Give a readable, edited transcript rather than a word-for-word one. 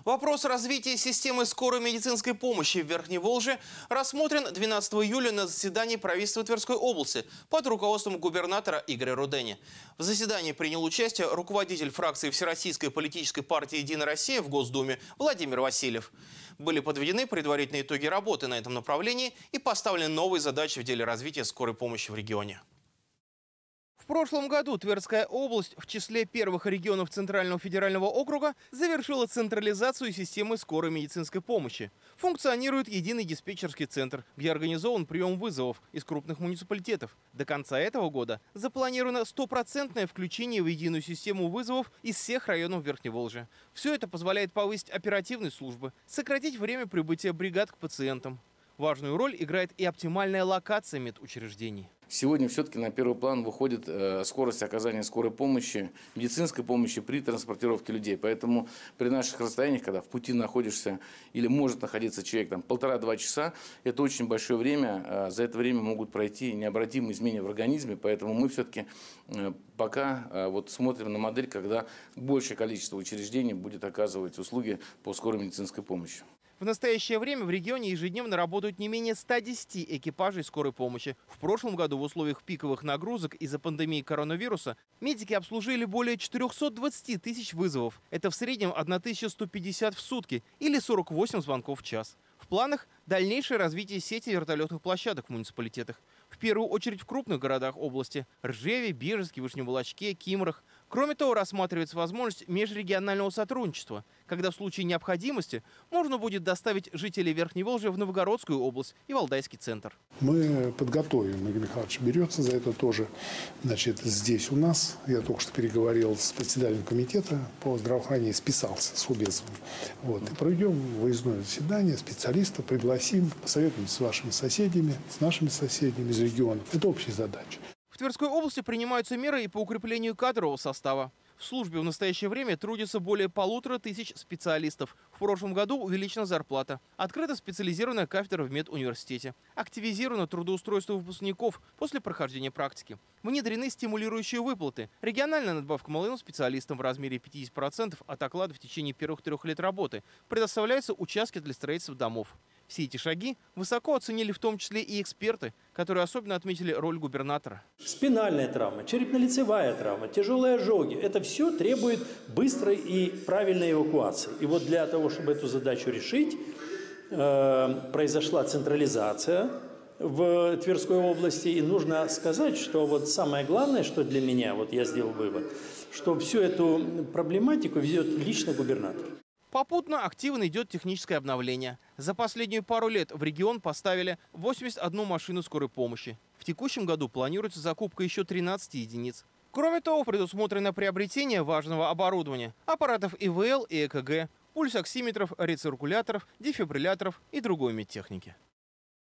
Вопрос развития системы скорой медицинской помощи в Верхней Волжье рассмотрен 12 июля на заседании правительства Тверской области под руководством губернатора Игоря Рудени. В заседании принял участие руководитель фракции Всероссийской политической партии «Единая Россия» в Госдуме Владимир Васильев. Были подведены предварительные итоги работы на этом направлении и поставлены новые задачи в деле развития скорой помощи в регионе. В прошлом году Тверская область в числе первых регионов Центрального федерального округа завершила централизацию системы скорой медицинской помощи. Функционирует единый диспетчерский центр, где организован прием вызовов из крупных муниципалитетов. До конца этого года запланировано стопроцентное включение в единую систему вызовов из всех районов Верхней Волжья. Все это позволяет повысить оперативность службы, сократить время прибытия бригад к пациентам. Важную роль играет и оптимальная локация медучреждений. Сегодня все-таки на первый план выходит скорость оказания скорой помощи, медицинской помощи при транспортировке людей. Поэтому при наших расстояниях, когда в пути находишься или может находиться человек 1,5–2 часа, это очень большое время. За это время могут пройти необратимые изменения в организме. Поэтому мы все-таки пока смотрим на модель, когда большее количество учреждений будет оказывать услуги по скорой медицинской помощи. В настоящее время в регионе ежедневно работают не менее 110 экипажей скорой помощи. В прошлом году в условиях пиковых нагрузок из-за пандемии коронавируса медики обслужили более 420 тысяч вызовов. Это в среднем 1150 в сутки или 48 звонков в час. В планах дальнейшее развитие сети вертолетных площадок в муниципалитетах. В первую очередь в крупных городах области – Ржеве, Бежецке, Вышневолочке, Кимрах. Кроме того, рассматривается возможность межрегионального сотрудничества, когда в случае необходимости можно будет доставить жителей Верхней Волжья в Новгородскую область и Валдайский центр. Мы подготовим, Игорь Михайлович берется за это тоже. Здесь у нас, я только что переговорил с председателем комитета по здравоохранению, списался с Убесовым. И проведем выездное заседание, специалистов пригласим, посоветуемся с вашими соседями, с нашими соседями из регионов. Это общая задача. В Тверской области принимаются меры и по укреплению кадрового состава. В службе в настоящее время трудится более 1500 специалистов. В прошлом году увеличена зарплата. Открыта специализированная кафедра в медуниверситете. Активизировано трудоустройство выпускников после прохождения практики. Внедрены стимулирующие выплаты. Региональная надбавка молодым специалистам в размере 50% от оклада в течение первых 3 лет работы. Предоставляются участки для строительства домов. Все эти шаги высоко оценили в том числе и эксперты, которые особенно отметили роль губернатора. Спинальная травма, черепно-лицевая травма, тяжелые ожоги – это все требует быстрой и правильной эвакуации. И вот для того, чтобы эту задачу решить, произошла централизация в Тверской области. И нужно сказать, что самое главное, что для меня, я сделал вывод, что всю эту проблематику ведет лично губернатор. Попутно активно идет техническое обновление. За последнюю пару лет в регион поставили 81 машину скорой помощи. В текущем году планируется закупка еще 13 единиц. Кроме того, предусмотрено приобретение важного оборудования – аппаратов ИВЛ и ЭКГ, пульсоксиметров, рециркуляторов, дефибрилляторов и другой медтехники.